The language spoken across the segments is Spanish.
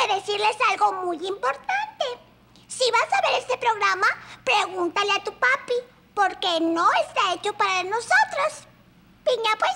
que decirles algo muy importante. Si vas a ver este programa, pregúntale a tu papi, porque no está hecho para nosotros. Piña, pues.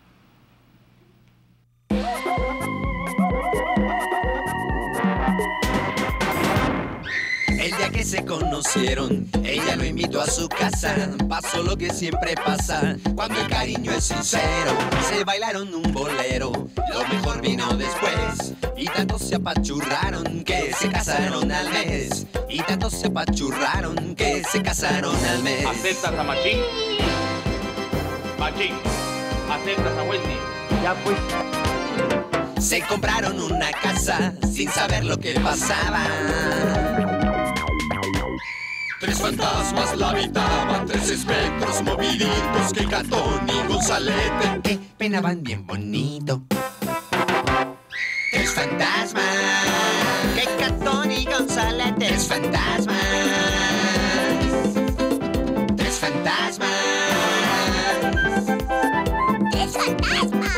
El día que se conocieron, ella lo invitó a su casa. Pasó lo que siempre pasa, cuando el cariño es sincero. Se bailaron un bolero, lo mejor vino después. Y tanto se apachurraron que se casaron al mes. Y tanto se apachurraron que se casaron al mes. ¿Aceptas a Machín? Machín, ¿aceptas a Wendy? Ya pues. Se compraron una casa sin saber lo que pasaba. Tres fantasmas la habitaban, tres espectros moviditos que Catón y Gonzalete que peinaban bien bonito. Tres fantasmas que Catón y Gonzalete. Tres fantasmas. Tres fantasmas. ¡Tres fantasmas!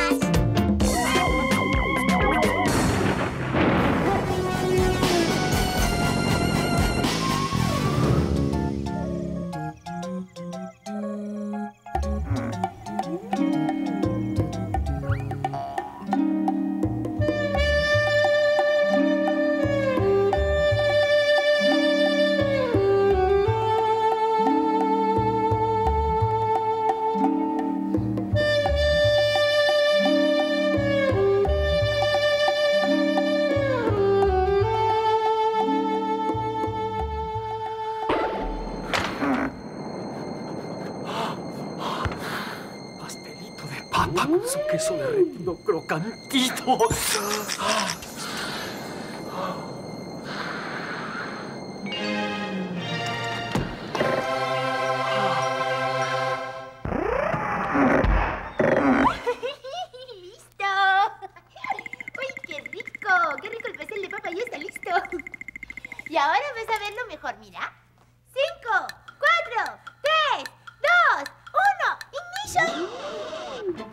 Papa con su queso derretido crocantito. ¡Listo! ¡Uy, qué rico! ¡Qué rico el pastel de papa! ¡Ya está listo! Y ahora vas a verlo mejor, mira. 5, 4, 3, 2, 1, ¡inicio!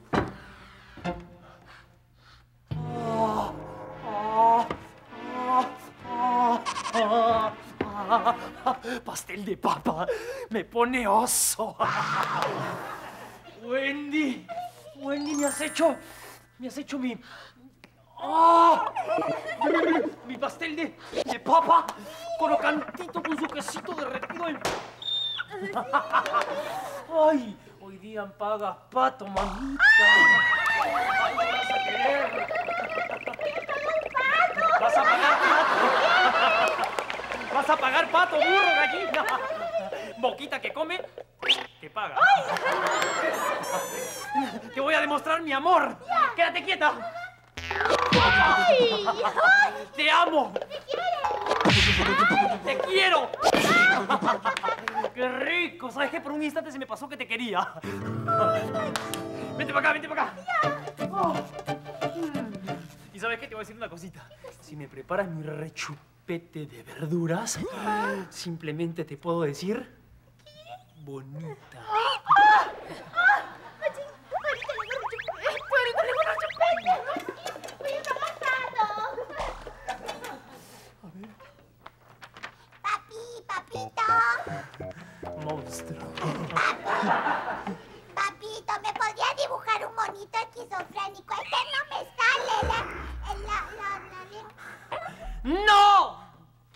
Pastel de papa me pone oso. Wendy, me has hecho mi... ¡Oh! Mi pastel de papa crocantito con su quesito derretido en... ¡Ay! Hoy día pagas pato, mamita. ¡Ay, me vas a querer! ¡Vas a pagar pato! ¡Vas a pagar pato, burro, gallina! Boquita que come, que paga. Te voy a demostrar mi amor. ¡Quédate quieta! ¡Ay! ¡Te amo! ¡Te quiero! ¡Qué rico! ¿Sabes qué? Por un instante se me pasó que te quería. Vente para acá, vente para acá. Oh. ¿Y sabes qué? Te voy a decir una cosita. Si me preparas mi rechupete de verduras, simplemente te puedo decir... bonita. Monstruo. Papito, ¿me podría dibujar un monito esquizofrénico? Este no me sale. ¡No!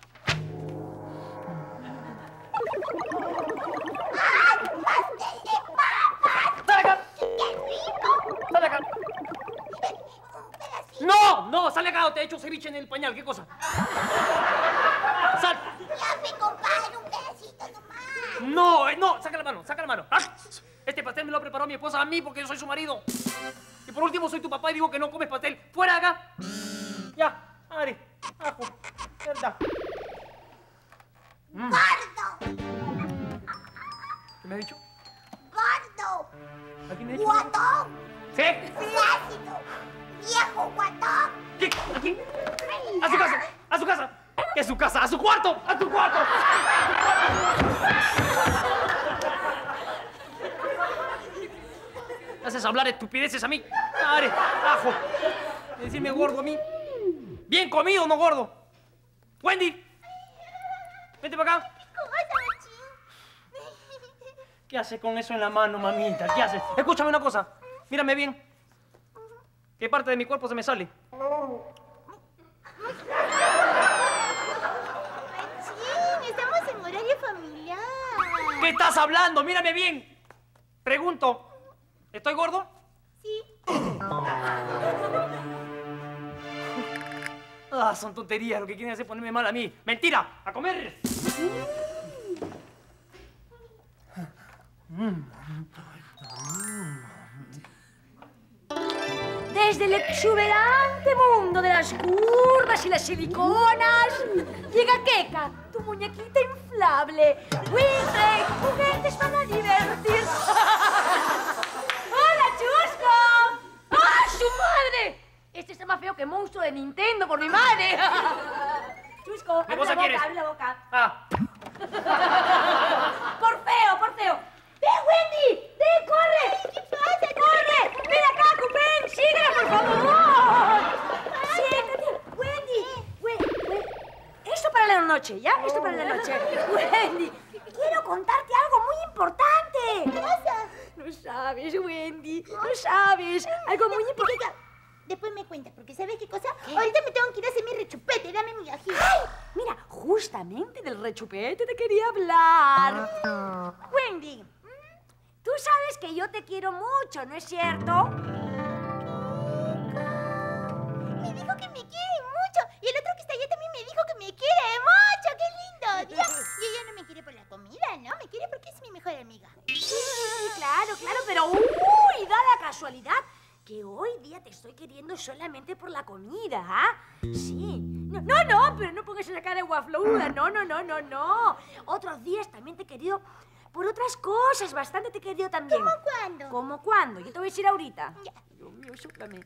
¡Ay, pastel de papas! ¡Sale acá! ¡Qué rico! ¡Sale acá! Un pedacito. ¡No! ¡Sale acá! Te he hecho ceviche en el pañal. ¿Qué cosa? ¡Sal! Ya me compadre, un pedacito nomás. No, saca la mano, saca la mano. ¡Ah! Este pastel me lo preparó mi esposa a mí porque yo soy su marido. Y por último soy tu papá y digo que no comes pastel. ¡Fuera acá! Ya, Ari, ajo, verdad. ¡Gordo! ¿Qué me ha dicho? ¡Gordo! ¿A quién me ha dicho? ¡Guatón! ¿Sí? ¡Flácido! ¡Viejo guatón! ¿Qué? ¿Aquí? ¡A su casa! ¡A su casa! ¿Qué es su casa? ¡A su cuarto! ¡A tu cuarto! ¿Me haces hablar estupideces a mí? ¡Are, ajo! Decirme gordo a mí. Bien comido, no gordo. Wendy, vente para acá. ¿Cómo vas, machín? ¿Qué haces con eso en la mano, mamita? ¿Qué haces? Escúchame una cosa. Mírame bien. ¿Qué parte de mi cuerpo se me sale? Machín, estamos en horario familiar. ¿Qué estás hablando? Mírame bien. Pregunto, ¿estoy gordo? Sí. Ah, son tonterías. Lo que quieren hacer es ponerme mal a mí. ¡Mentira! ¡A comer! Desde el exuberante mundo de las curvas y las siliconas, llega Keka, tu muñequita inflable. Winfrey, juguetes para divertir. ¡Hola, Chusco! ¡Ah, su madre! Este está más feo que monstruo de Nintendo por mi madre. Chusco, ¿Qué abre cosa la boca, quieres? abre la boca. Ah, ¡Por feo, por feo! ¡Ven, Wendy! ¡Ven, corre! ¿Qué pasa? ¡Corre! ¡Ven acá, Cupén! ¡Síguela, por favor! ¡Siéntate! ¡Wendy! Esto para la noche, ¿ya? Esto para la noche. Wendy, quiero contarte algo muy importante. ¿Qué pasa? No sabes, Wendy. No sabes. Algo muy importante. Después me cuenta, porque ¿sabes qué cosa? Ahorita me tengo que ir a hacer mi rechupete, dame mi ají. ¡Ay! Mira, justamente del rechupete te quería hablar. Wendy, tú sabes que yo te quiero mucho, ¿no es cierto? Me dijo que me quiere mucho. Y el otro que está allá también me dijo que me quiere mucho. ¡Qué lindo! Dios. Y ella no me quiere por la comida, ¿no? Me quiere porque es mi mejor amiga. Sí, claro, pero ¡uy! Da la casualidad que hoy día te estoy queriendo solamente por la comida, ¿ah? Sí. No, pero no pongas esa cara de guaflouda. No. Otros días también te he querido por otras cosas. Bastante te he querido también. ¿Cómo cuándo? ¿Cómo cuándo? Yo te voy a decir ahorita. Ya. Dios mío, súplame.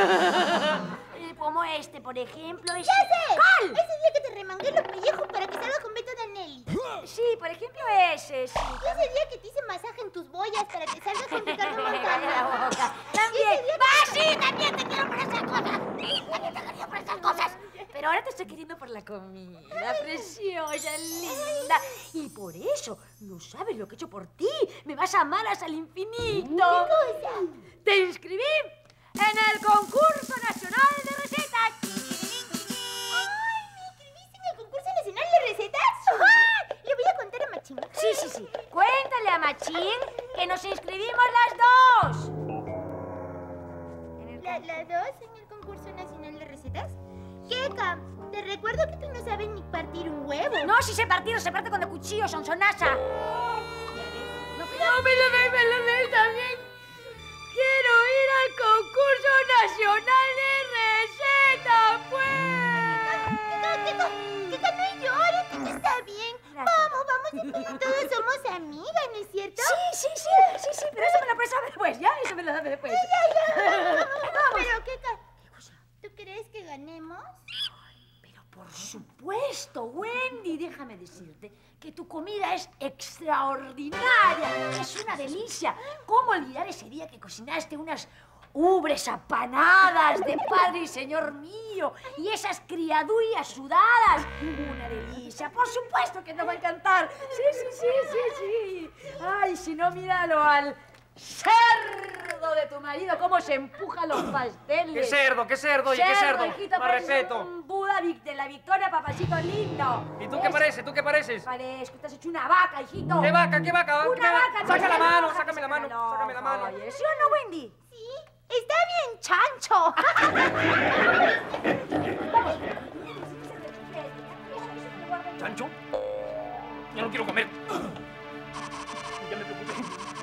Como este, por ejemplo. ¡Ya sé! ¿Cuál? Ese día que te remangué los pellejos para que salgas con Beto Danelli. Sí, por ejemplo ese, sí. Y ese día que te hice masaje en tus boyas para que salgas con Ricardo Cállate la Montaner. boca. También. Sí, también te quiero por esas cosas. También te quería por esas cosas. Pero ahora te estoy queriendo por la comida, preciosa, linda. Y por eso, no sabes lo que he hecho por ti. Me vas a amar hasta el infinito. ¿Qué cosa? Te inscribí en el concurso nacional de recetas. ¡Ay! ¿Me inscribiste en el concurso nacional de recetas? ¡Ah! Le voy a contar a Machín. Sí. Cuéntale a Machín que nos inscribimos las dos. ¿Las dos en el concurso nacional de recetas? Keka, te recuerdo que tú no sabes ni partir un huevo. No, si se partido, se parte con el cuchillo, sonsonaza. ¿Ya ves? No, me lo ves también. Quiero ir al concurso nacional de recetas, pues. Keka, no llores, que está bien. Gracias. Vamos, todos somos amigas, ¿no es cierto? Sí, pero eso me lo puedes saber después, ¿ya? Eso me lo sabes después. Pero, Keka, ¿tú crees que ganemos? Pero por supuesto, Wendy, déjame decirte que tu comida es extraordinaria. Es una delicia. ¿Cómo olvidar ese día que cocinaste unas ubres apanadas de Padre y Señor mío? Y esas criadullas sudadas. Una delicia. Por supuesto que nos va a encantar. Sí. Ay, si no, míralo al cerdo de tu marido, cómo se empuja los pasteles. ¿Qué cerdo? Oye, ¿qué cerdo? Hijito, Más pareces respeto. un Buda de la Victoria, papacito lindo. ¿Y tú qué pareces? Parezco, te has hecho una vaca, hijito. ¿Qué vaca? Una vaca. Saca la mano, sácame la mano. Oye, ¿sí o no, Wendy? Sí, está bien chancho. ¿Chancho? Ya no quiero comer. Ya me preocupé.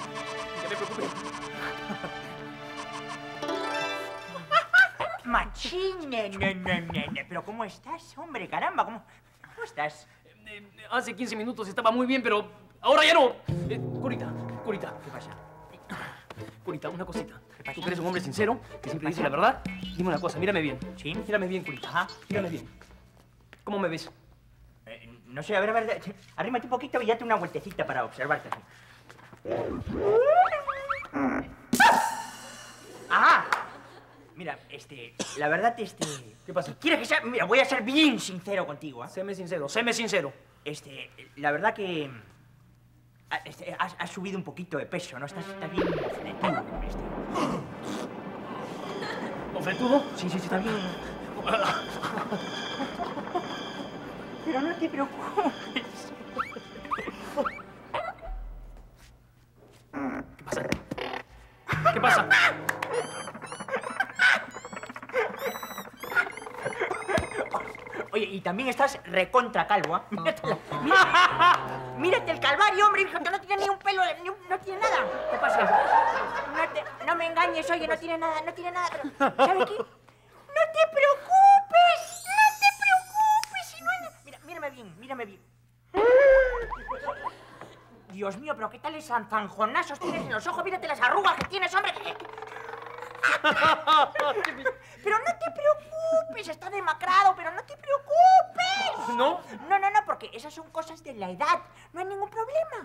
Machín, pero ¿cómo estás, hombre? Caramba, ¿cómo estás? Hace 15 minutos estaba muy bien, pero ahora ya no. Curita. ¿Qué pasa? Curita, una cosita. pasa? Tú que eres un hombre sincero, que siempre dice la verdad. Dime una cosa, mírame bien. ¿Sí? Mírame bien, Curita. Ajá. Mírame bien. ¿Cómo me ves? No sé, a ver, arrímate un poquito y date una vueltecita para observarte. Ajá. Mira, la verdad, ¿Qué pasa? Quiero que sea... Mira, voy a ser bien sincero contigo, ¿eh? Séme sincero, séme sincero. La verdad que... Has subido un poquito de peso, ¿no? Estás bien ofendido. ¿Ofentudo? Sí, está bien. Pero no te preocupes. ¿Qué pasa? Oye, y también estás recontra calvo, ¿ah? Mírate el calvario, hombre, que no tiene ni un pelo, no tiene nada. ¿Qué pasa? No me engañes, oye, no tiene nada, pero... ¿Sabes qué? ¡No te preocupes! Si no hay... Mira, mírame bien. Dios mío, pero ¿qué tales zanjonazos tienes en los ojos? Mírate las arrugas que tienes, hombre. Pero no te preocupes, está demacrado, pero no te preocupes. ¿No? No, porque esas son cosas de la edad. No hay ningún problema.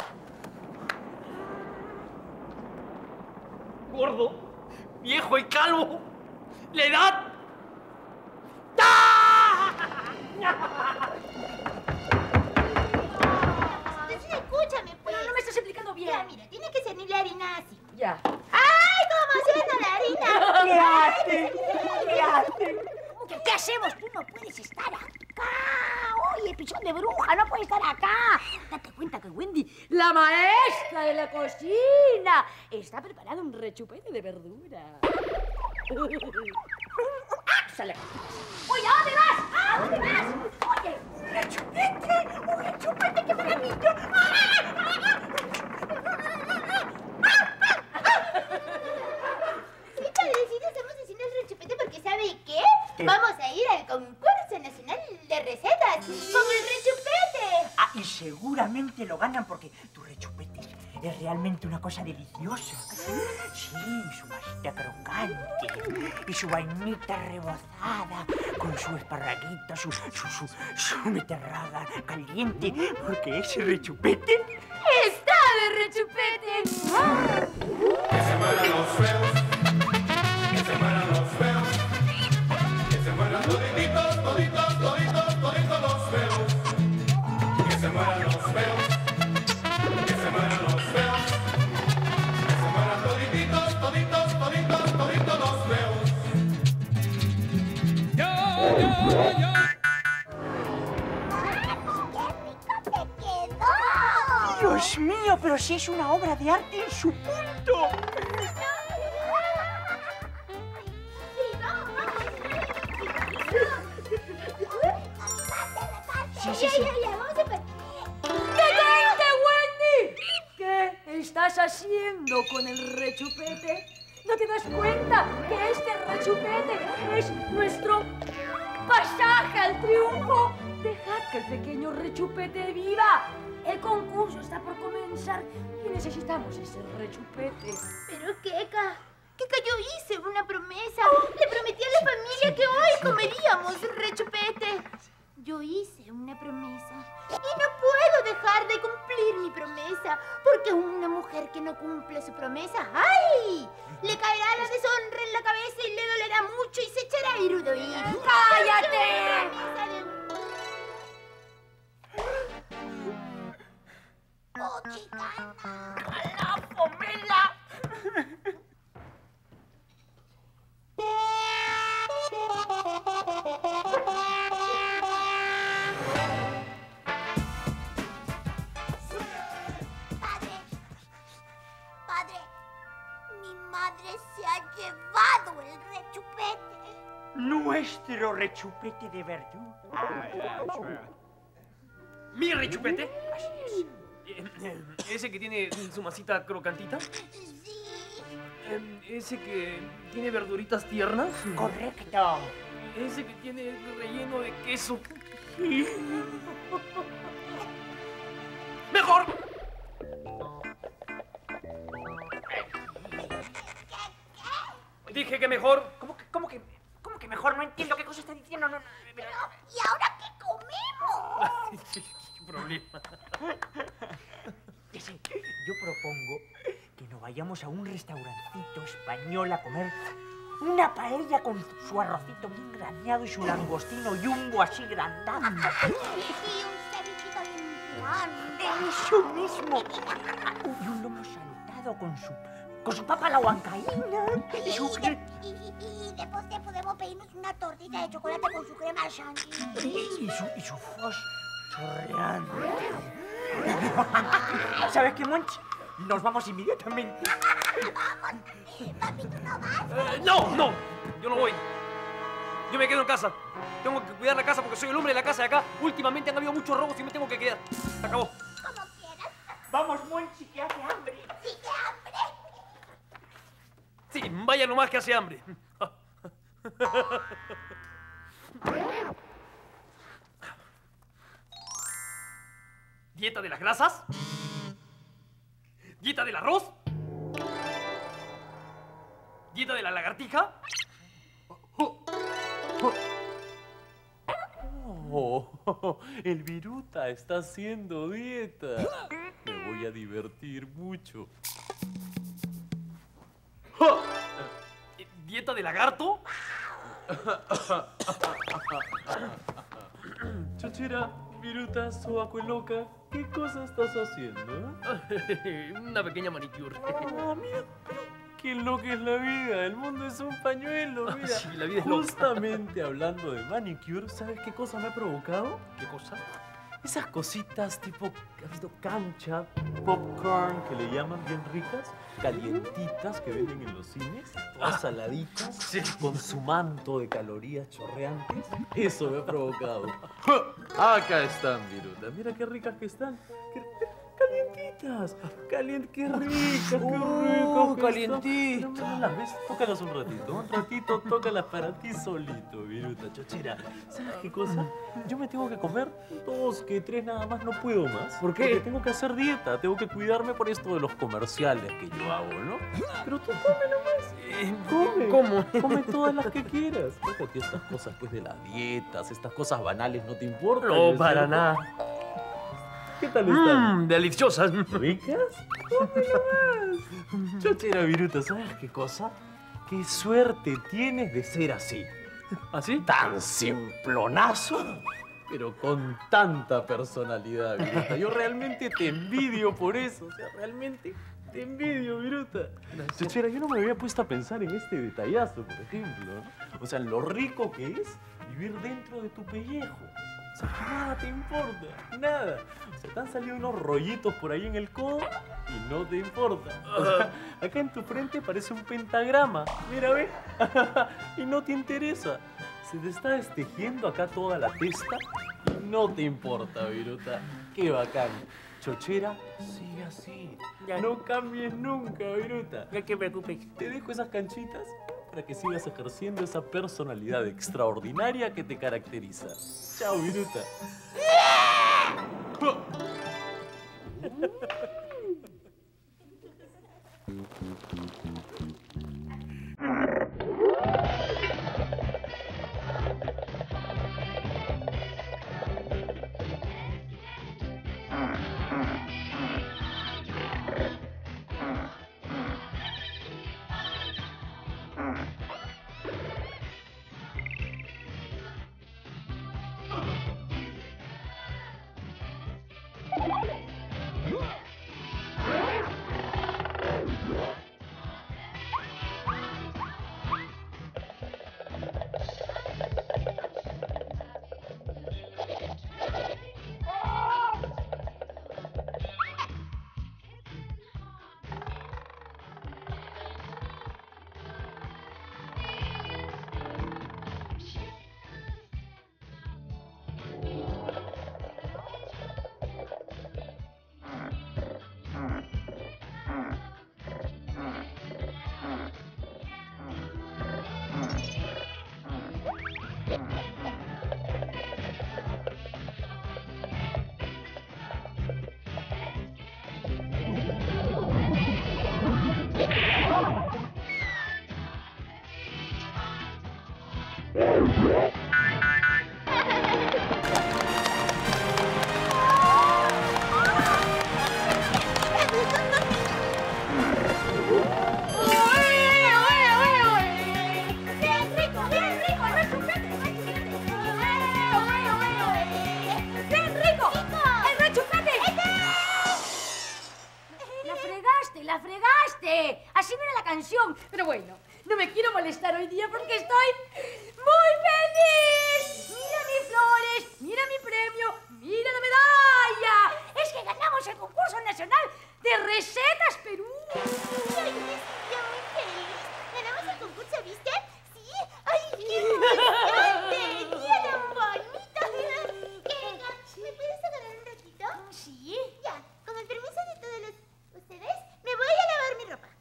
Gordo, viejo y calvo. La edad. Entonces escúchame, pues. No me estás explicando bien. Ya, mira, tiene que ser ni la harina así. Ya. ¡Ay, cómo suena la harina! ¿Qué haces? ¿Qué hacemos? Tú no puedes estar acá. Oye, pichón de bruja, no puedes estar acá. Date cuenta que Wendy, la maestra de la cocina, está preparando un rechupete de verdura. ¡Sale! Oye, ¿a dónde vas? ¿A dónde vas? Oye, un rechupete, qué maravilla. Sí, padrecito, estamos haciendo el rechupete porque ¿sabe qué? Vamos a ir al concurso nacional de recetas con el rechupete. Ah, y seguramente lo ganan porque tu rechupete es realmente una cosa deliciosa. Sí, su masita crocante y su vainita rebozada con su esparraguito, su beterraga caliente, porque ese rechupete ¡Está de rechupete! Que se mueran los feos, que se mueran los feos, que se mueran toditos los feos, que se mueran los feos, que se mueran los feos, que se mueran toditos los feos. Yo. Dios mío, pero si es una obra de arte en su punto. Sí. Ya, vamos a partir. ¡Detente, Wendy! ¿Qué estás haciendo con el rechupete? ¿No te das cuenta que este rechupete es nuestro pasaje al triunfo? Dejad que el pequeño rechupete viva. El concurso está por comenzar y necesitamos ese rechupete. Pero, Keka, yo hice una promesa. Le prometí a la familia que hoy comeríamos rechupete. Yo hice una promesa y no puedo dejar de cumplir mi promesa, porque una mujer que no cumple su promesa, ¡ay!, le caerá la deshonra en la cabeza y le dolerá mucho y se echará a ir. ¡Cállate! ¡Oh, chicana! ¡La pomela! Padre, mi madre se ha llevado el rechupete. Nuestro rechupete de verdura. ¿Mi rechupete? Así es. ¿Ese que tiene su masita crocantita? Sí. ¿Ese que tiene verduritas tiernas? Correcto. ¿Ese que tiene relleno de queso? ¡Mejor! Dije que mejor. ¿Cómo que mejor? No entiendo qué cosa está diciendo. No, ¿Y ahora qué comemos? ¿Qué problema? Yo propongo que nos vayamos a un restaurancito español a comer Una paella con su arrocito bien graneado y su langostino yumbo así grandando. Y un cevichito bien grande. ¡Eso mismo! Y un lomo saltado con su papa a la huancaína. Y su... Y de postre podemos pedirnos una tortita de chocolate con su crema chantilly. Y su fos chorreante. ¿Sabes qué, Monchi? Nos vamos inmediatamente. ¡Vamos! Papi, ¿tú no vas? No, yo no voy. Yo me quedo en casa. Tengo que cuidar la casa porque soy el hombre de la casa de acá. Últimamente han habido muchos robos y me tengo que quedar. Se acabó. Como quieras. Vamos, Monchi, que hace hambre. Sí, qué hambre. Sí, vaya nomás que hace hambre. ¿Dieta de las grasas? ¿Dieta del arroz? ¿Dieta de la lagartija? Oh, el Viruta está haciendo dieta. Me voy a divertir mucho. ¿Dieta de lagarto? Chochera, Viruta, sobacueloca, ¿qué cosa estás haciendo? Una pequeña manicure. Ah, mira, pero qué loca es la vida. El mundo es un pañuelo, mira. Sí, la vida es loca. Justamente hablando de manicure, ¿sabes qué cosa me ha provocado? ¿Qué cosa? Esas cositas tipo, ¿has visto? Cancha, popcorn, que le llaman bien ricas, calientitas que venden en los cines, todas saladitas, Sí. con su manto de calorías chorreantes. Eso me ha provocado. Acá están, Viruta. Mira qué ricas que están. Calientitas. Qué ricas, qué ricas. calientitas. ¿No las ves? Tócalas un ratito, tócalas para ti solito, Viruta. Chochera, ¿sabes qué cosa? Yo me tengo que comer 2, que 3 nada más, no puedo más. ¿Por qué? Porque tengo que hacer dieta, tengo que cuidarme por esto de los comerciales que yo hago, ¿no? Pero tú come nomás. Come. ¿Cómo? Come todas las que quieras. Déjate estas cosas pues de las dietas, estas cosas banales, ¿no te importan? No, ¿es para cierto? nada. ¿Qué tal están? Deliciosas. ¿Ricas? Come nomás. Chochera, Viruta, ¿sabes qué cosa? Qué suerte tienes de ser así. ¿Así? Tan simplonazo, pero con tanta personalidad, Viruta. Yo realmente te envidio por eso. O sea, realmente te envidio, Viruta. Chochera, yo no me había puesto a pensar en este detallazo, por ejemplo, ¿no? O sea, lo rico que es vivir dentro de tu pellejo. O sea, que nada te importa, nada. O sea, te han salido unos rollitos por ahí en el codo y no te importa. O sea, acá en tu frente parece un pentagrama. Mira, ve. Y no te interesa. Se te está destejiendo acá toda la testa y no te importa, Viruta. Qué bacán. Chochera, sigue así. No cambies nunca, Viruta. No te preocupes. Te dejo esas canchitas para que sigas ejerciendo esa personalidad extraordinaria que te caracteriza. Chao, Viruta. bueno, no me quiero molestar hoy día porque estoy muy feliz. Mira mis flores, mira mi premio, mira la medalla. Es que ganamos el concurso nacional de recetas Perú. Ay, yo muy feliz. Ganamos el concurso, ¿viste? Sí. Ay, qué emocionante. Día tan bonito. ¿Me puedes agarrar un ratito? ¿Sí? Ya, con el permiso de todos ustedes, me voy a lavar mi ropa.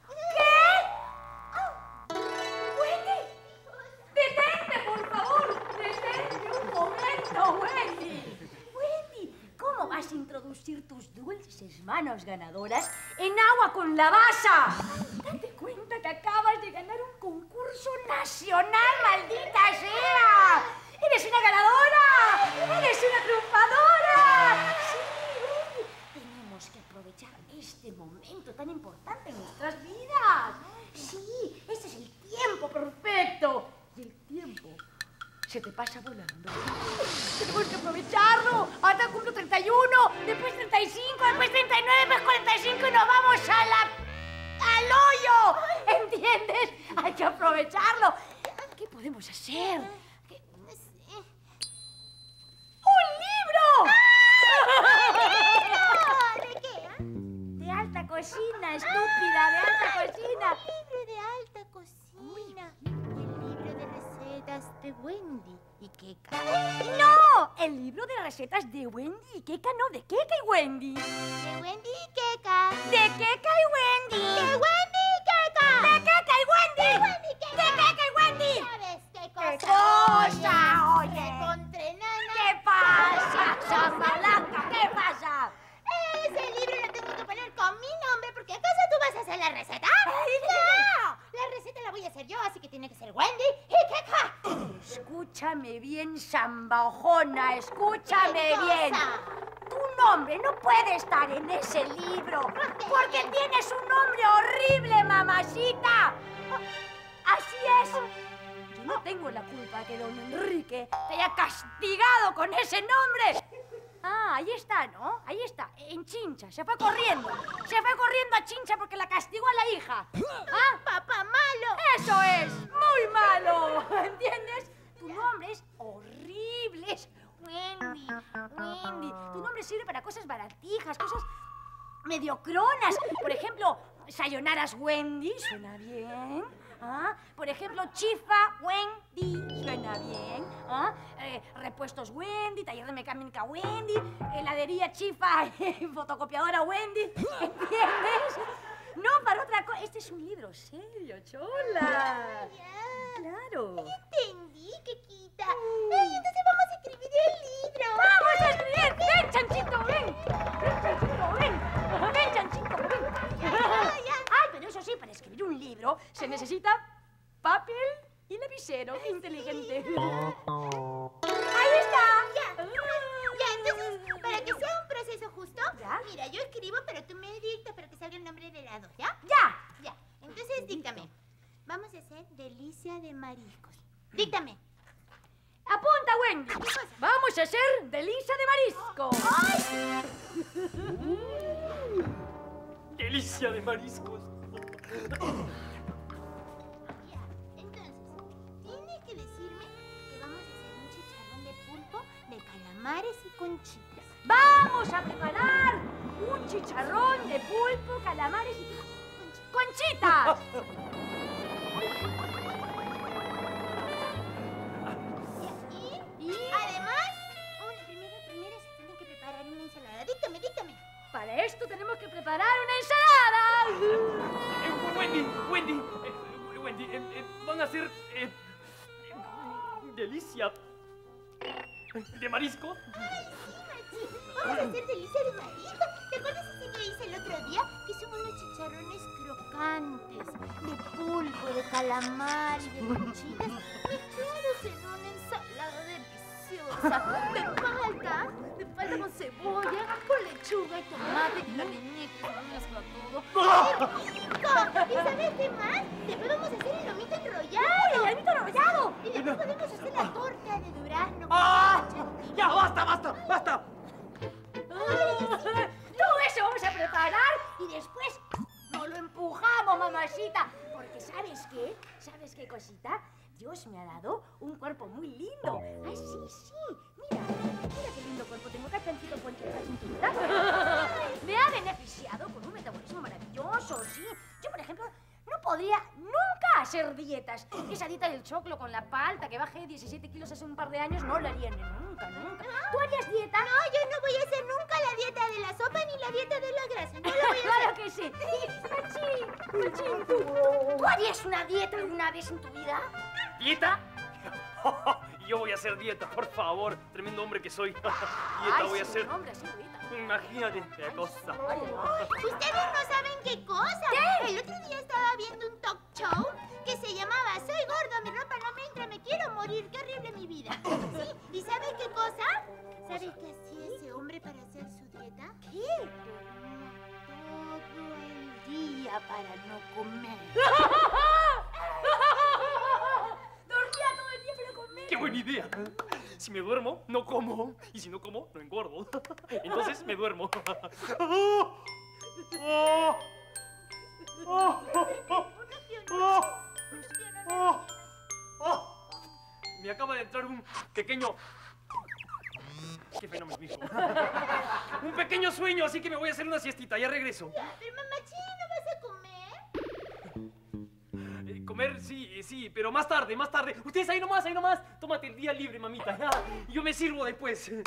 ¿Qué? ¡Wendy! ¡Detente, por favor! ¡Detente un momento, Wendy! Wendy, ¿cómo vas a introducir tus dulces manos ganadoras en agua con la basa? Date cuenta que acabas de ganar un concurso nacional, maldita sea. ¡Eres una ganadora! ¡Eres una triunfadora! Sí, tenemos que aprovechar este momento tan importante en nuestras vidas. Sí, este es el tiempo perfecto. Y el tiempo se te pasa volando. Tenemos que aprovecharlo. Ahora cumplo 31, después 35, después 39, después 45 y nos vamos al hoyo. ¿Entiendes? Hay que aprovecharlo. ¿Qué podemos hacer? No sé. ¡Un libro! ¿De qué? De alta cocina, estúpida, de alta cocina. Libro de alta cocina. El libro de recetas de Wendy y Keka. ¡No! El libro de recetas de Wendy y Keka, no, de Keka y Wendy. De Wendy y Keka. De Keka y Wendy. De Wendy y Keka. De Keka y Wendy. De Wendy y Keka. De Keka y Wendy. ¿Sabes qué cosa? ¿Qué cosa? Oye. Me encontré, nana. ¿Qué pasa, chambalaca? ¿Qué pasa? Ese libro lo tengo que poner con mi nombre porque ¿acaso tú vas a hacer la receta? ¡No! La receta la voy a hacer yo, así que tiene que ser Wendy y Keka. Escúchame bien, zambajona, escúchame ¿Qué cosa? bien. Tu nombre no puede estar en ese libro porque tienes un nombre horrible, mamacita. Así es. Yo no tengo la culpa que don Enrique te haya castigado con ese nombre. Ah, ahí está, ¿no? Ahí está, en Chincha. Se fue corriendo. Se fue corriendo a Chincha porque la castigó a la hija. ¿Ah? ¡Papá malo! ¡Eso es! ¡Muy malo! ¿Entiendes? Tu nombre es horrible. Es Wendy. Wendy. Tu nombre sirve para cosas baratijas, cosas mediocronas. Por ejemplo, Sayonaras Wendy. Suena bien. ¿Ah? Por ejemplo, Chifa Wendy. Suena bien. ¿Ah? Repuestos Wendy, taller de mecánica Wendy, heladería Chifa, fotocopiadora Wendy. ¿Entiendes? No, para otra cosa. Este es un libro serio, chola. Claro. Entendí, Kekita. Ay, entonces vamos a escribir el libro. ¡Vamos a escribir! ¡Ven, Chanchito, ven! ¡Ven, Chanchito, ven! ¡Ven, Chanchito, ven! Ay, pero eso sí, para escribir un libro se necesita papel y lapicero. ¡Qué inteligente! ¡Ahí está! Ya, entonces, para que sea un proceso justo, ¿Ya? mira, yo escribo, pero tú me dictas para que salga el nombre de las dos, ¿ya? ¡Ya! Ya. Entonces, díctame. Vamos a hacer delicia de mariscos. Díctame. Apunta, Wendy. Vamos a hacer delicia de marisco. ¡Delicia de mariscos! Ya. Entonces, tienes que decirme que vamos a hacer un chicharrón de pulpo, de calamares y conchitas. Vamos a preparar un chicharrón de pulpo, calamares y conchitas. Y además, primero se tiene que preparar una ensalada. Díctame. Para esto tenemos que preparar una ensalada. Wendy, van a hacer delicia de marisco. Vamos a hacer delicia de marisco. ¿Te acuerdas ese que hice el otro día? Que son unos chicharrones crocantes, de pulpo, de calamar y de conchitas, mezclados en una ensalada deliciosa. De palta con cebolla, con lechuga y tomate, que la meñique, que mezcla todo. ¡Qué rico! ¿Y sabes qué más? Después vamos a hacer el lomito enrollado. ¡El lomito enrollado! Y después podemos hacer la torta de durazno. ¡Ah! ¡Ya, basta! Todo eso vamos a preparar y después nos lo empujamos, mamacita, porque ¿sabes qué? ¿Sabes qué cosita? Dios me ha dado un cuerpo muy lindo. Ay, sí. Mira qué lindo cuerpo tengo. Cachancito, poncho la cintura. Me ha beneficiado con un metabolismo maravilloso, sí. Yo, por ejemplo, no podría nunca hacer dietas. Esa dieta del choclo con la palta, que bajé 17 kilos hace un par de años, no la haría nunca. ¿Tú harías dieta? No, yo no voy a hacer nunca la dieta de la sopa ni la dieta de la grasa. No la voy a hacer. Claro que sí. Machín, ¿tú harías una dieta alguna vez en tu vida? ¿Dieta? Yo voy a hacer dieta, por favor. Tremendo hombre que soy. Dieta voy a hacer. Hombre, sí, dieta. Imagínate qué cosa. Ustedes no saben qué cosa. ¿Qué? El otro día estaba viendo un talk show que se llamaba Soy gordo, mi ropa no me entra, me quiero morir, qué horrible mi vida. Sí, ¿y sabes qué cosa? ¿Sabes qué hacía ese hombre para hacer su dieta? ¿Qué? Todo el día para no comer. Dormía todo el día para comer. ¡Qué buena idea! Si me duermo, no como. Y si no como, no engordo. Entonces me duermo. Me acaba de entrar un pequeño... ¡Qué fenómeno, mijo! Un pequeño sueño, así que me voy a hacer una siestita. Ya regreso. Pero mamachín, ¿no vas a comer? Comer, sí, pero más tarde. Ustedes ahí nomás. Tómate el día libre, mamita. Ya. Y yo me sirvo después. ¿Dijo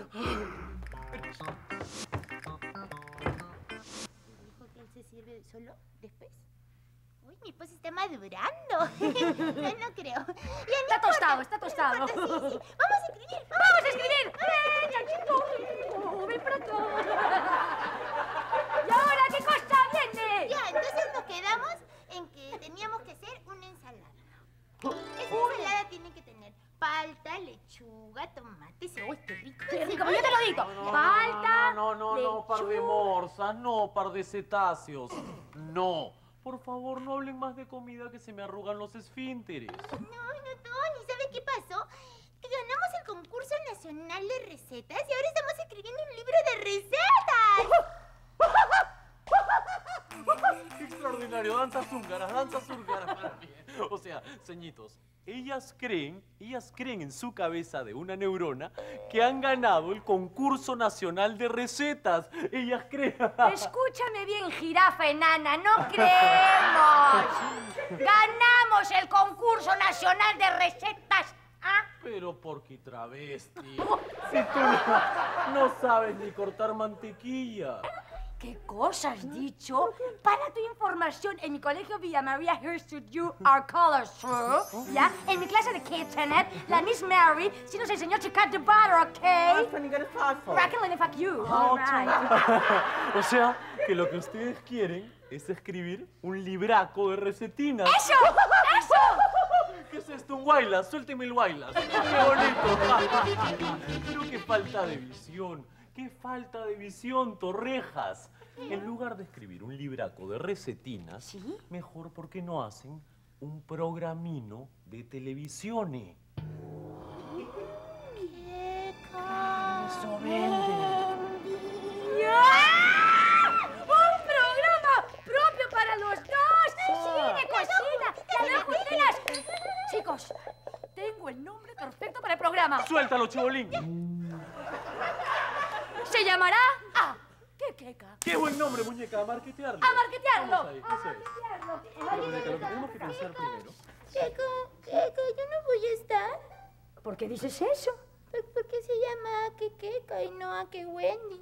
que él se sirve solo después? Uy, mi esposo está madurando. No creo. Está tostado. Sí. Vamos a escribir. ¡Vamos a escribir! ¡Ven, chico! ¡Ven para acá! ¿Y ahora qué cosa viene? Ya, entonces nos quedamos en que teníamos que hacer una ensalada. Esa ensalada tiene que tener palta, lechuga, tomate, cebolla. ¡Qué rico! ¡Qué rico! Yo te lo digo. Palta, No, par de lechuga. morsas, no, par de cetáceos. No. Por favor, no hablen más de comida que se me arrugan los esfínteres. No, Tony, ¿sabes qué pasó? Que ganamos el concurso nacional de recetas y ahora estamos escribiendo un libro de recetas. ¡Qué extraordinario! Danzas húngaras para mí. O sea, ceñitos, ellas creen en su cabeza de una neurona que han ganado el concurso nacional de recetas. Ellas creen... Escúchame bien, jirafa enana, no creemos. Ganamos el concurso nacional de recetas. ¿Ah? Pero ¿por qué travesti? Si tú no sabes ni cortar mantequilla. ¿Qué cosa has dicho? Para tu información, en mi colegio Villa María Here's to You Our Colors True, ¿ya? En mi clase de Kitchenet, la Miss Mary sí nos enseñó to cut the butter, ¿ok? Rackling fuck you. All right. O sea, que lo que ustedes quieren es escribir un libraco de recetinas. ¡Eso! ¿Qué es esto? ¿Un guaylas? Suélteme el guaylas. ¡Qué bonito! Pero qué falta de visión. ¡Qué falta de visión, Torrejas! En lugar de escribir un libraco de recetinas, ¿sí? Mejor porque no hacen un programino de televisión. Eso vende. ¡Un programa propio para los dos! ¡Sí, de cocina! ¡Y además, ustedes! Chicos, tengo el nombre perfecto para el programa. ¡Suéltalo, chibolín! Se llamará... ¡Ah! ¡Qué queca! ¡Qué buen nombre, muñeca! ¡A marketearlo! ¡A marketearlo! Vamos ahí, eso es. Pero, muñeca, lo que tenemos que pensar primero... Keiko, yo no voy a estar. ¿Por qué dices eso? ¿Por qué se llama a Kekeka y no a que Wendy?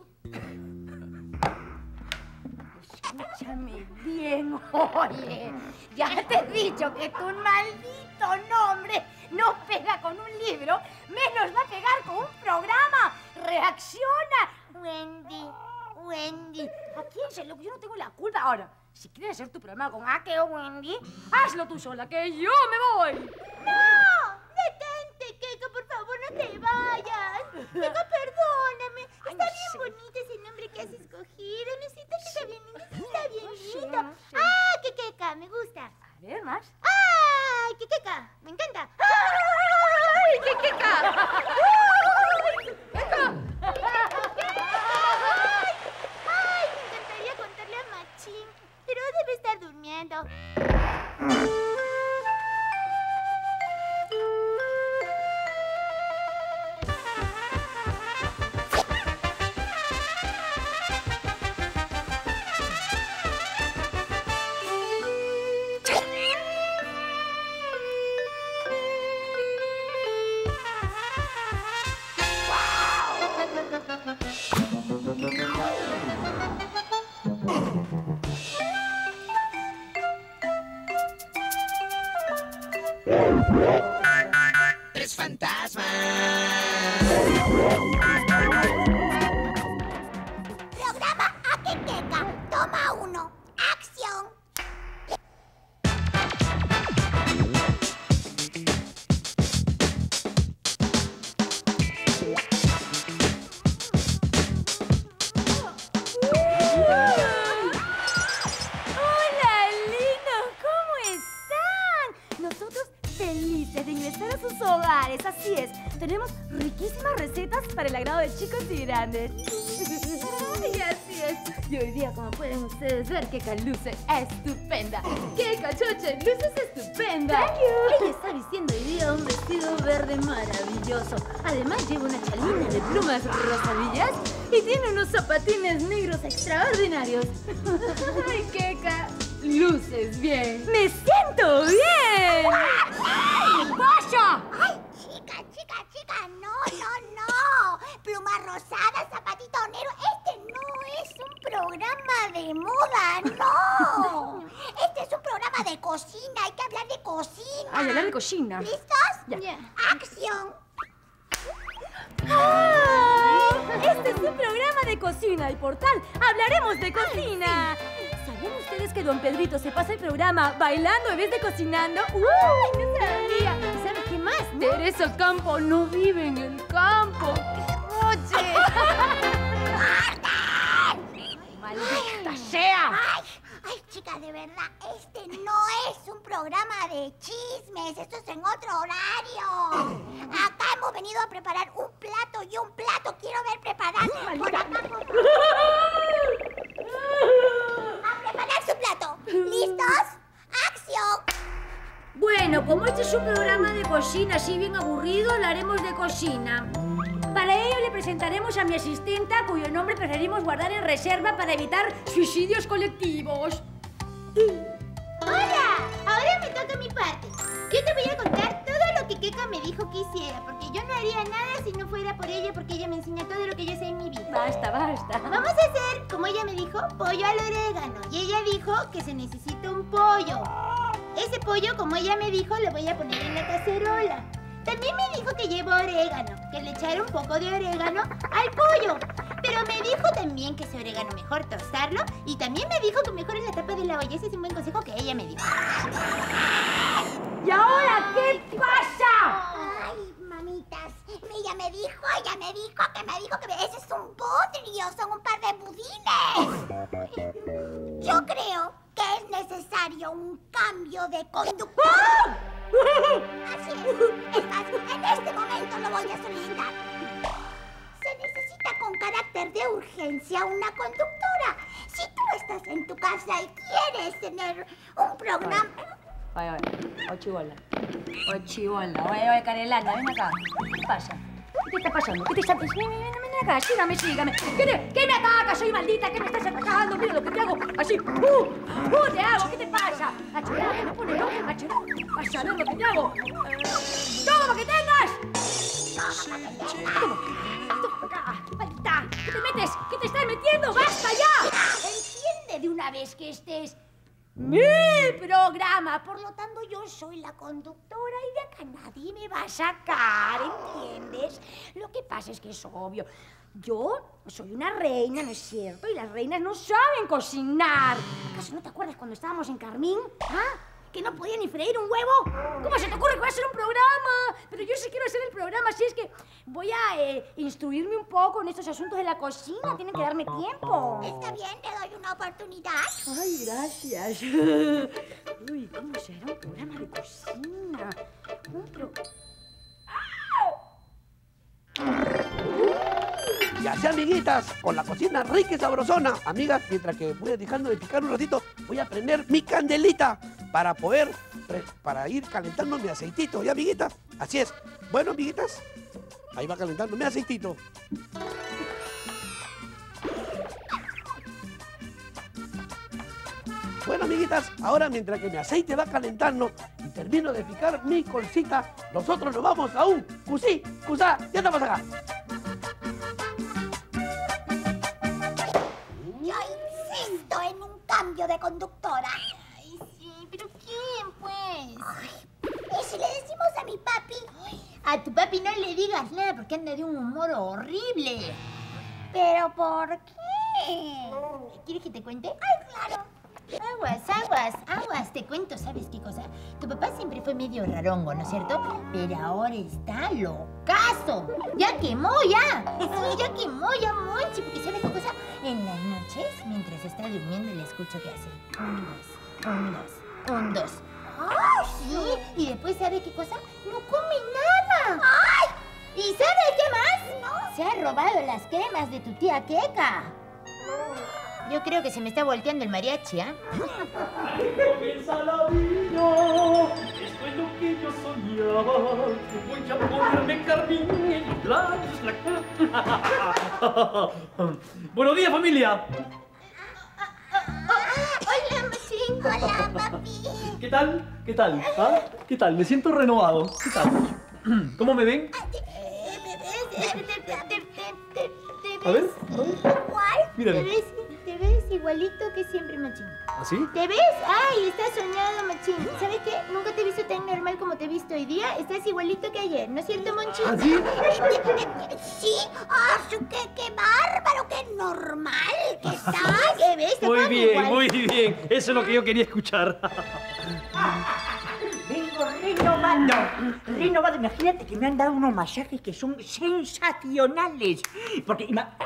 Escúchame bien, oye. Ya te he dicho que tu maldito nombre no pega con un libro, menos va a pegar con un programa. ¡Reacciona! Wendy. ¿A quién se lo? Yo no tengo la culpa. Ahora, si quieres hacer tu programa con Ake o Wendy, hazlo tú sola, que yo me voy. ¡No! ¡Detente, Keiko! Por favor, no te vayas. Keiko, perdóname. Está bien bonito ese nombre que has escogido. No siento que está bien lindo. Sí, está bien lindo. no sé. ¡Ah, Kekeka! Me gusta. A ver, más. ¡Ay, Kekeka! Me encanta. ¡Ay, Kekeka! ¡Ay, me encantaría contarle a Machín! Pero debe estar durmiendo. Tres fantasmas. Programa Akequeka. Toma 1. Acción. ¡Hola, lindos! ¿Cómo están? Nosotros felices de ingresar a sus hogares, así es. Tenemos riquísimas recetas para el agrado de chicos y grandes. Y así es. Y hoy día, como pueden ustedes ver, Keka luce estupenda. Keka Choche, luces estupenda. Ella está vistiendo hoy día un vestido verde maravilloso. Además lleva una chalina de plumas rosadillas y tiene unos zapatines negros extraordinarios. Ay, Keka, luces bien. ¡Me siento bien! ¡Vaya! ¡Ay, chica! No. Pluma rosada, zapatito negro. Este no es un programa de moda, no. Este es un programa de cocina. Hay que hablar de cocina. Ay, hablar de cocina. ¿Listos? Ya. Acción. ¡Ah! Este es un programa de cocina y por tal hablaremos de cocina. ¿Sabían ustedes que Don Pedrito se pasa el programa bailando en vez de cocinando? ¡Uy, no sabía! ¿Sabes qué más? Teresa Campo no vive en el campo. ¡Qué roche! ¡Maldita sea! Ay, chica, de verdad, este no es un programa de chismes. Esto es en otro horario. Acá hemos venido a preparar un plato y un plato. Quiero ver preparar. Por acá, por favor. A preparar su plato. ¿Listos? ¡Acción! Bueno, como este es un programa de cocina así bien aburrido, hablaremos de cocina. Para ello le presentaremos a mi asistenta, cuyo nombre preferimos guardar en reserva para evitar suicidios colectivos. ¡Hola! Ahora me toca mi parte. Yo te voy a contar todo lo que Keka me dijo que hiciera, porque yo no haría nada si no fuera por ella, porque ella me enseña todo lo que yo sé en mi vida. Basta. Vamos a hacer, como ella me dijo, pollo al orégano. Y ella dijo que se necesita un pollo. Ese pollo, como ella me dijo, lo voy a poner en la cacerola. También me dijo que lleva orégano, que le echara un poco de orégano al pollo. Pero me dijo también que ese orégano mejor tostarlo. Y también me dijo que mejor en la tapa de la olla. Ese es un buen consejo que ella me dijo. ¿Y ahora qué pasa? Ay, mamitas. Ella me dijo que ese es un bodrio, son un par de budines. Yo creo que es necesario un cambio de conductor. Así es fácil. En este momento lo voy a solicitar. Se necesita con carácter de urgencia una conductora. Si tú estás en tu casa y quieres tener un programa... Oye, Ochibola. Oye, Canelana, ven acá. ¿Qué pasa? ¿Qué te está pasando? ¿Qué te está pasando? Ven acá, sígame. ¿Qué me atacas? Soy maldita, ¿qué me estás atacando? Mira lo que te hago. Así. Te hago, ¿qué te pasa? A chorar, ¿qué me pone loca? A chorar. Vas a ver lo que te hago. ¡Todo lo que tengas! Toma acá, maldita. ¿Qué te metes? ¿Qué te estás metiendo? ¡Basta ya! Entiende de una vez que este es mi programa. Por lo tanto, yo soy la conductora y de acá nadie me va a sacar, ¿entiendes? Lo que pasa es que es obvio. Yo soy una reina, ¿no es cierto? Y las reinas no saben cocinar. ¿Acaso no te acuerdas cuando estábamos en Carmín? ¿Ah? ¿Que no podía ni freír un huevo? ¿Cómo se te ocurre que voy a hacer un programa? Pero yo sí quiero hacer el programa, así es que voy a instruirme un poco en estos asuntos de la cocina. Tienen que darme tiempo. Está bien, te doy una oportunidad. Ay, gracias. Uy, ¿cómo será un programa de cocina? Y así, amiguitas, con la cocina rica y sabrosona. Amigas, mientras que voy dejando de picar un ratito, voy a prender mi candelita para ir calentando mi aceitito, ¿ya, amiguitas? Así es. Bueno, amiguitas, ahí va calentando mi aceitito. Bueno, amiguitas, ahora mientras que mi aceite va calentando y termino de picar mi colcita, nosotros nos vamos a un cusí, cusá, ya estamos acá. cambio de conductora. Ay, sí, pero ¿quién, pues? Ay, ¿y si le decimos a mi papi? Ay, a tu papi no le digas nada porque anda de un humor horrible. ¿Pero por qué? ¿Quieres que te cuente? ¡Ay, claro! Aguas, te cuento, ¿sabes qué cosa? Tu papá siempre fue medio rarongo, ¿no es cierto? Pero ahora está locazo. Ya quemó, ya. Sí, ya quemó, ya Monchi. Porque ¿sabes qué cosa? En las noches, mientras está durmiendo, le escucho que hace 1, 2, 1, 2. ¡Ay, sí! Y después, ¿sabe qué cosa? No come nada. ¡Ay! ¿Y sabes qué más? No. Se ha robado las cremas de tu tía Keka. Yo creo que se me está volteando el mariachi, ¿ah? Comienza la vida, esto es lo que yo soñaba. Voy a ponerme carmín en los labios. Buenos días, familia. Hola, Machín. Hola, papi. ¿Qué tal? ¿Qué tal? ¿Ah? ¿Qué tal? Me siento renovado. ¿Qué tal? ¿Cómo me ven? A ver. Mírame. Te ves igualito que siempre, Machín. ¿Ah, sí? ¿Te ves? ¡Ay, estás soñado, Machín! ¿Sabes qué? Nunca te he visto tan normal como te he visto hoy día. Estás igualito que ayer, ¿no es cierto, Monchi? ¿Ah, sí? Sí. ¡Qué bárbaro! ¡Qué normal que estás! ¿Qué ves? Muy bien, muy bien. Eso es lo que yo quería escuchar. Vengo renovado. Imagínate que me han dado unos masajes que son sensacionales. Porque...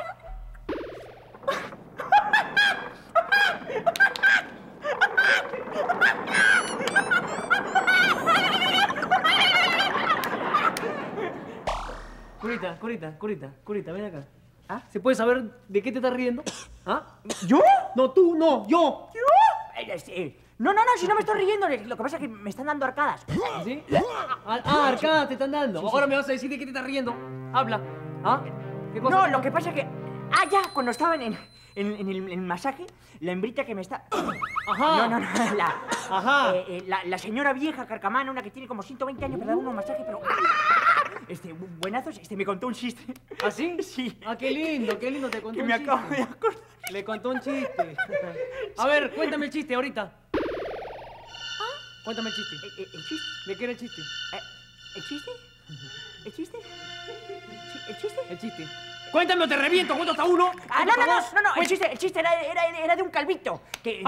Curita, ven acá. ¿Ah? ¿Se puede saber de qué te estás riendo? ¿Ah? ¿Yo? No, tú, no, yo. No, si no me estoy riendo. Lo que pasa es que me están dando arcadas. ¿Sí? Arcadas te están dando. Sí, ahora me vas a decir de qué te estás riendo. Habla. ¿Ah? ¿Qué cosa? No, lo que pasa es que... ya, cuando estaba en el masaje, la hembrita que me está... Ajá. No, la señora vieja carcamana, una que tiene como 120 años, me da unos masajes, pero... buenazos, me contó un chiste. ¿Ah, sí? Sí. Ah, qué lindo, te contó un chiste. Que me acabo de acordar. Le contó un chiste. A ver, cuéntame el chiste ahorita. Cuéntame el chiste. ¿El chiste? ¿De qué era el chiste? ¿El chiste? ¿El chiste? ¿El chiste? El chiste. Cuéntame o te reviento, cuento hasta uno. No, el chiste era de un calvito. Que...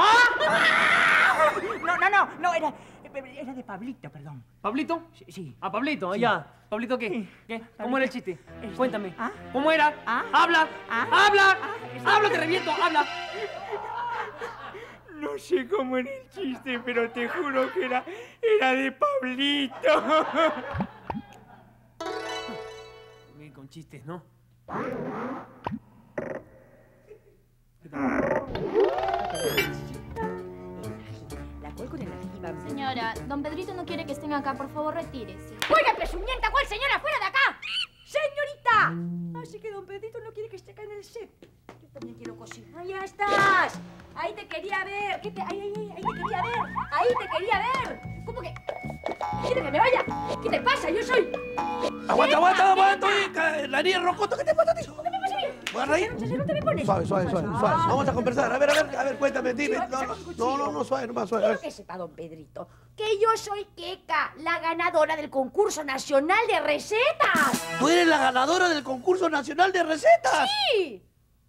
No, era de Pablito, perdón. ¿Pablito? Sí. ¿A Pablito? Sí. Ya. ¿Pablito qué? Sí. ¿Qué? Pablito. ¿Cómo era el chiste? Cuéntame. ¿Ah? ¿Cómo era? ¿Ah? ¡Habla! ¿Ah? ¡Habla! ¿Ah? ¡Habla, te reviento! ¡Habla! No sé cómo era el chiste, pero te juro que era de Pablito. Bien con chistes, ¿no? La cuelgo en la jiba. Señora, don Pedrito no quiere que estén acá. Por favor, retírese. ¡Oiga, presumienta! ¿Cuál señora? ¡Fuera de acá! ¡Señorita! Así que don Pedrito no quiere que esté acá en el set. Yo también quiero cocinar. ¡Ahí estás! Ahí te quería ver. Ahí te quería ver. Ahí te quería ver. ¿Cómo que? ¿Quieres que me vaya? ¿Qué te pasa? Yo soy... Aguanta, la niña Rocoto, ¿qué te pasa, tío? ¿Qué me pasa a mí? ¿Vas a reír? No te me pones. Suave. Vamos a conversar. A ver, cuéntame, dime. No, suave, nomás, suave. Quiero que sepa, don Pedrito, que yo soy Keka, la ganadora del concurso nacional de recetas. ¿Tú eres la ganadora del concurso nacional de recetas? ¡Sí!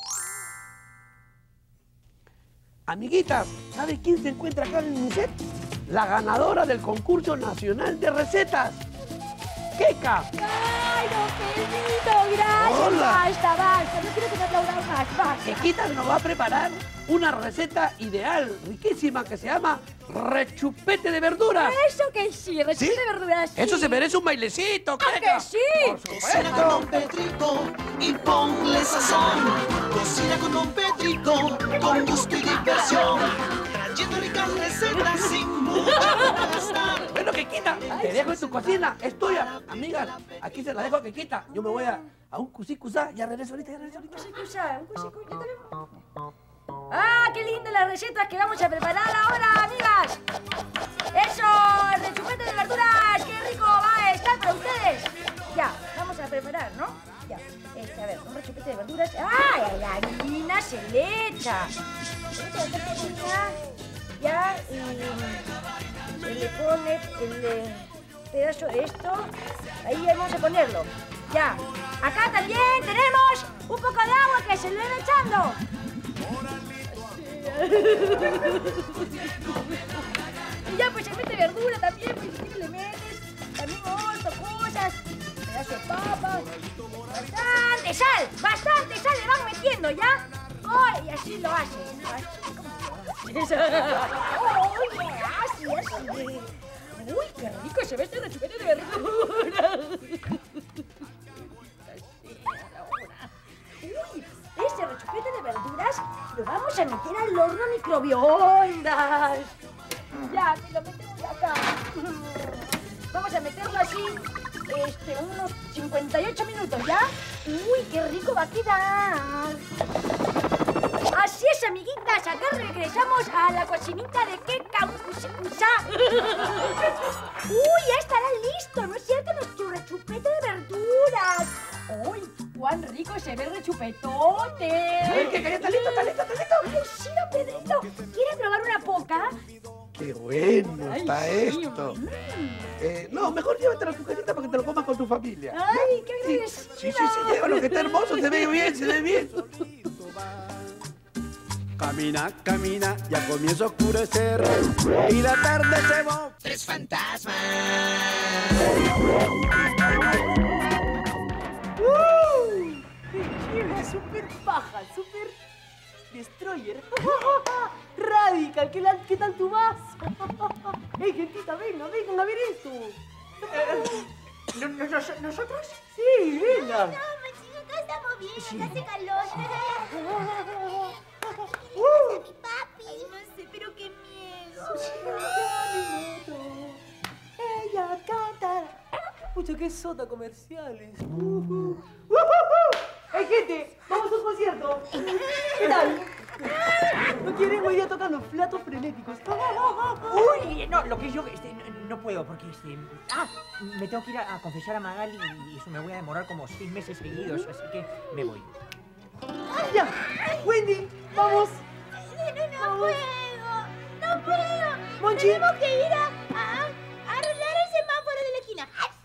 Amiguitas, ¿sabes quién se encuentra acá en mi set? La ganadora del concurso nacional de recetas. Keka. ¡Ay, don Pedrito! ¡Gracias! Hola. Basta. No quiero que me aplaudan más. Basta. Kekita nos va a preparar una receta ideal, riquísima, que se llama rechupete de verduras. Eso que sí, rechupete de verduras. Sí. Eso se merece un bailecito, Keka. que sí! Por Cocina con Don Pedrito y ponle sazón. Cocina con Don Pedrito con gusto y diversión. Trayendo ricas recetas sin mucho gastar. Bueno, Kekita, te dejo en tu cocina. Es tuya. Amigas, aquí se la dejo a Kekita. Yo me voy a un cusicusá. Ya regreso ahorita. Un cusicusa, yo también. ¡Ah, qué lindas las recetas que vamos a preparar ahora, amigas! ¡Eso! ¡El rechupete de verduras! ¡Qué rico va a estar para ustedes! Ya, vamos a preparar, ¿no? Ya, a ver, un rechupete rechupete de verduras. ¡Ay, la harina se le echa! Ya, y se le pone el pedazo de esto. Ahí vamos a ponerlo. Ya. Acá también tenemos un poco de agua que se le va echando. Y ya, pues se mete verdura también, pues ¿qué le metes? También otras cosas. Pedazo de papa. Bastante sal le van metiendo, ¿ya? Oh, y así lo hacen. Así. Uy, qué rico se ve este rechupete de verdura. Uy, este rechupete de verduras lo vamos a meter al horno microondas. Ya, que lo metemos acá. Vamos a meterlo así, unos 58 minutos, ¿ya? Uy, qué rico va a quedar. Así es, amiguitas, acá regresamos a la cocinita de Keka Ucusicusa. Uy, ya estará listo, ¿no es cierto? Nuestro rechupete de verduras. Uy, cuán rico se ve el rechupetote. ¿Qué? ¿Ya está listo? Ay, sí, don Pedrito. ¿Quiere probar una poca? ¡Qué bueno está esto! No, mejor llévatelo a tu casita para que te lo comas con tu familia. ¡Ay, qué agradecido! Sí, llévalo, que está hermoso, se ve bien. Camina, camina, ya comienza a oscurecer y la tarde se va. Tres fantasmas. ¡Qué super paja! ¡Super destroyer! ¡Radical! ¿Qué tal tú vas? ¡Ey, gentita, vengan a ver esto! ¿Nosotros? Sí, vengan. No, Machín, acá estamos bien, acá hace calor. ¡Uh! Mi papi. Ay, no sé, pero qué miedo. Ella canta. Pucha, qué sota comerciales. ¡Hey, gente! ¡Vamos a un concierto! ¿Qué tal? ¿No quieren hoy día tocando platos frenéticos? Uy, no, lo que yo no puedo porque me tengo que ir a confesar a Magali y eso me voy a demorar como 6 meses seguidos, así que me voy. ¡Ya! ¡Wendy! ¡Vamos! No puedo. Monchi. Tenemos que ir a arreglar el semáforo de la esquina.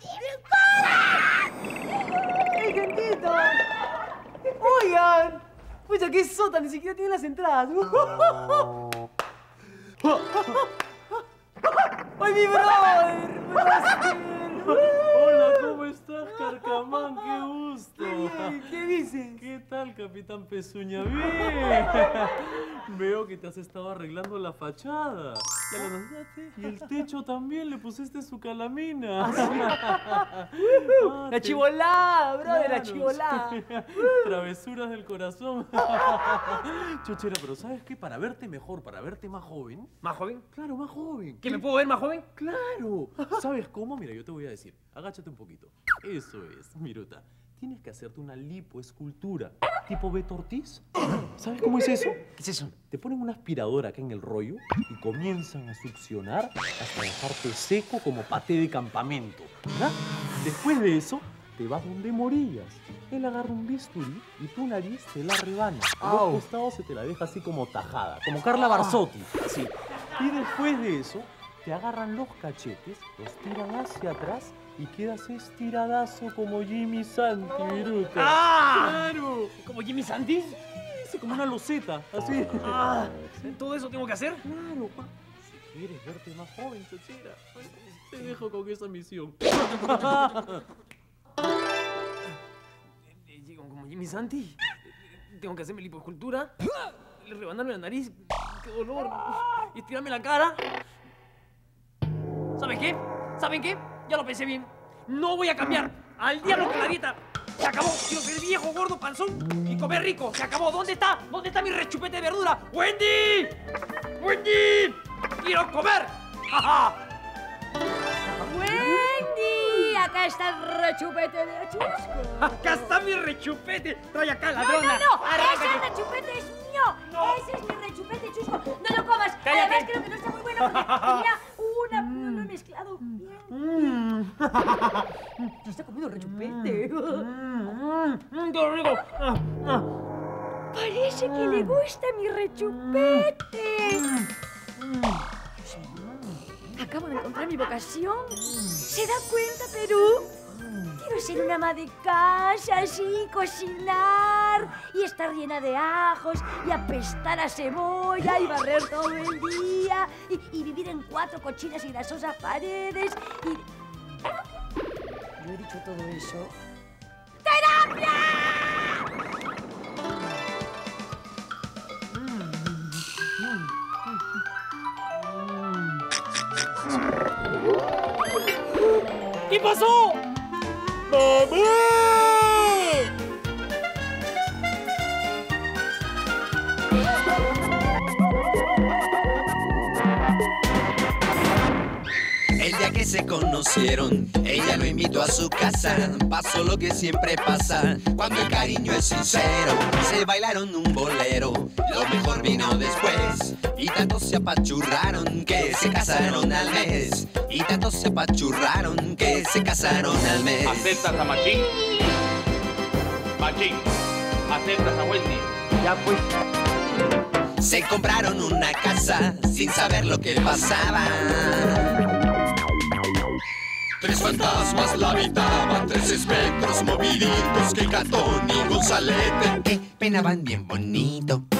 ¡Así! ¡Hey, gentita! ¡Oigan! Pucha, qué sota, ni siquiera tienen las entradas. ¡Ay, mi brother! Hola, ¿cómo estás, Carcamán? ¡Qué gusto! ¿Qué dices? ¿Qué tal, Capitán Pezuña? ¡Bien! Veo que te has estado arreglando la fachada. ¿Ya lo notaste? Y el techo también le pusiste su calamina. La chivolada, brother, la Claro. chivolada. Travesuras del corazón. Chochera, pero ¿sabes qué? Para verte mejor, para verte más joven. ¿Más joven? Claro, más joven. ¿Que me puedo ver más joven? ¡Claro! ¿Sabes cómo? Mira, yo te voy a decir. Agáchate un poquito. Eso es, Miruta. Tienes que hacerte una lipoescultura, tipo Beto Ortiz. ¿Sabes cómo es eso? ¿Qué es eso? Te ponen una aspiradora acá en el rollo y comienzan a succionar hasta dejarte seco como paté de campamento. ¿Verdad? Después de eso, te vas donde morías. Él agarra un bisturí y tu nariz te la rebana. A los costados se te la deja así como tajada, como Carla Barzotti. Así. Y después de eso, te agarran los cachetes, los tiran hacia atrás y quedas estiradazo como Jimmy Santi, Viruta. ¡Claro! ¿Como Jimmy Santi? Sí, como una loseta, así. ¿Todo eso tengo que hacer? Claro, si quieres verte más joven, Chochera, bueno, te dejo con esa misión. Como Jimmy Santi. Tengo que hacerme lipoescultura, rebanarme la nariz, qué dolor, y estirarme la cara. ¿Saben qué? ¿Saben qué? Ya lo pensé bien. No voy a cambiar. Al diablo con la dieta. Se acabó. Quiero ser viejo, gordo, panzón y comer rico. Se acabó. ¿Dónde está? ¿Dónde está mi rechupete de verdura? ¡Wendy! ¡Wendy! ¡Quiero comer! ¡Ja, ja! ¡Wendy! Acá está el rechupete de Chusco. ¡Acá está mi rechupete! ¡Trae acá, No, ladrona! ese rechupete es mío. Ese es mi rechupete Chusco. No lo comas. Cállate. Además creo que no está muy bueno porque tenía uno mezclado bien. Se está comiendo rechupete. ¡Qué rico! Parece que le gusta mi rechupete. Acabo de encontrar mi vocación. ¿Se da cuenta, Perú? Quiero ser una ama de casa, así, cocinar y estar llena de ajos y apestar a cebolla y barrer todo el día y vivir en 4 cochinas y grasosas paredes y... Yo he dicho todo eso. ¡Terapia! ¿Qué pasó? ¡Mamá! El día que se conocieron, ella lo invitó a su casa. Pasó lo que siempre pasa, cuando el cariño es sincero. Se bailaron un bolero, lo mejor vino después. Y tanto se apachurraron que se casaron al mes. Y tanto se apachurraron que se casaron al mes. ¿Aceptas a Machín? Machín, ¿aceptas a Wendy? Ya pues. Se compraron una casa sin saber lo que pasaba. 3 fantasmas la habitaban, 3 espectros moviditos que Catón y Gonzalete peinaban bien bonito.